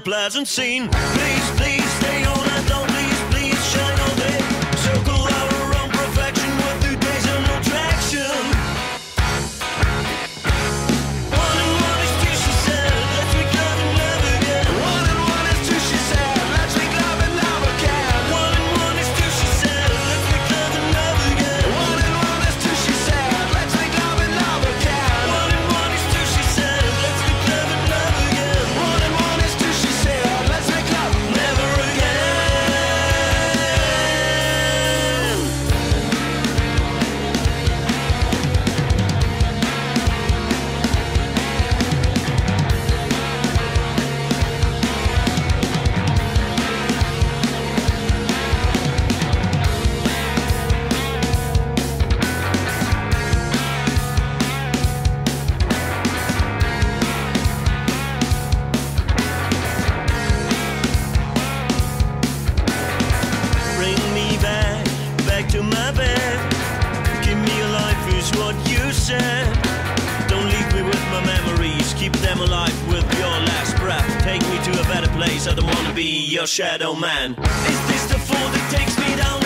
unpleasant scene. Please, please stay on and don't please shine all day. Circle our own perfection with 2 days of no traction. 1 and 1 is 2, she said. Let's make love and love again. 1 and 1 is 2, she said. Let's make love and love again. 1 and 1 is 2, she said. Let's make love and love again. 1 and 1 is 2, she said. Let's make love and love again. 1 and 1 is 2, she said. Let's make love and love again. 1 and 1 is 2, she said. Let's make love never again. Bring me back to my bed. Give me a life is what you said. Don't leave me with my memories. Keep them alive with your last breath. Take me to a better place. I don't wanna be your shadow man. Is this the fall that takes me down?